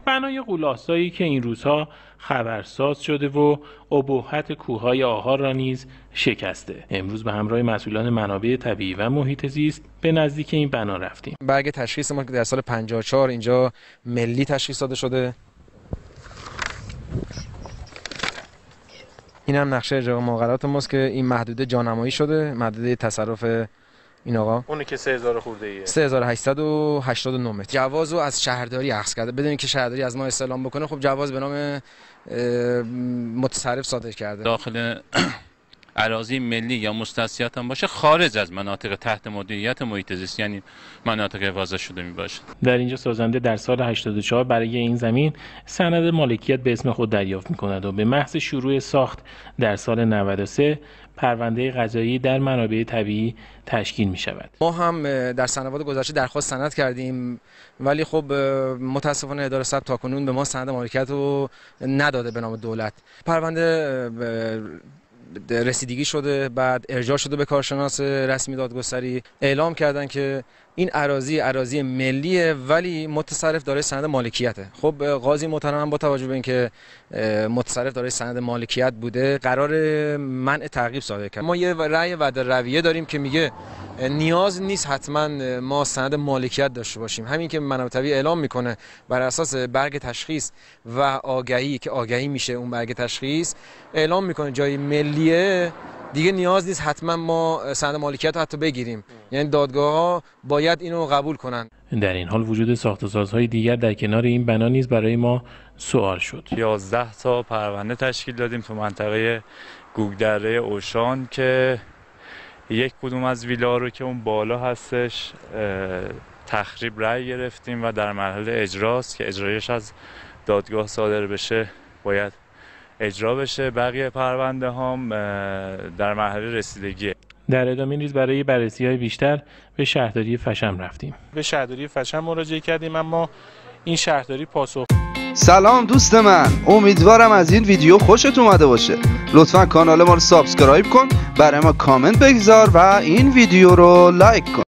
بنای غول‌آسایی که این روزها خبرساز شده و ابهت کوههای آهار را نیز شکسته. امروز به همراه مسئولان منابع طبیعی و محیط زیست به نزدیک این بنا رفتیم. برگ تشخیص ما که در سال 54 اینجا ملی تشخیص داده شده. این هم نقشه اجرا مقررات ماست که این محدوده جانمایی شده، محدوده تصرف این آقا. اونی که 3000 خورده ایه. 3889 متر. جواز رو از شهرداری اخذ کرده. بدون اینکه شهرداری از ما استعلام بکنه، خب جواز به نام متصرف صادر کرده. داخل اراضی ملی یا مستثنیات هم باشه، خارج از مناطق تحت مدیریت محیط زیست، یعنی مناطق حفاظت شده می باشه. در اینجا سازنده در سال 84 برای این زمین سند مالکیت به اسم خود دریافت می‌کند و به محض شروع ساخت در سال 93 پرونده قضایی در منابع طبیعی تشکیل می شود. ما هم در سنوات گذشته درخواست سند کردیم، ولی خب متاسفانه اداره ثبت تاکنون به ما سند مالکیت رو نداده به نام دولت. پرونده رسیدگی شده، بعد ارجاع شده به کارشناس رسمی دادگستری. اعلام کردن که این اراضی ملیه ولی متصرف دارای سند مالکیته. خب قاضی محترم با توجه به اینکه متصرف دارای سند مالکیت بوده، قرار منع تعقیب صادر کرد. ما یه رأی وعده رویه داریم که میگه نیاز نیست حتما ما سند مالکیت داشته باشیم. همین که منابع طبیعی اعلام میکنه بر اساس برگ تشخیص و آگهی که آگهی میشه، اون برگ تشخیص اعلام میکنه جای ملیه، دیگه نیاز نیست حتما ما سند مالکیت رو حتی بگیریم. یعنی دادگاه‌ها باید اینو قبول کنن. در این حال وجود ساخت‌وسازهای دیگر در کنار این بنا نیز برای ما سوال شد. 11 تا پرونده تشکیل دادیم تو منطقه گوگدره اوشان که یک کدوم از ویلا رو که اون بالا هستش تخریب رأی گرفتیم و در مرحله اجراست که اجرایش از دادگاه صادر بشه باید اجرا بشه. بقیه پرونده هم در مرحله رسیدگیه. در ادامه نیز برای بررسی‌های بیشتر به شهرداری فشم رفتیم. به شهرداری فشم مراجعه کردیم اما این شهرداری پاسخ. سلام دوست من، امیدوارم از این ویدیو خوشت اومده باشه. لطفا کانال ما رو سابسکرایب کن، برای ما کامنت بگذار و این ویدیو رو لایک کن.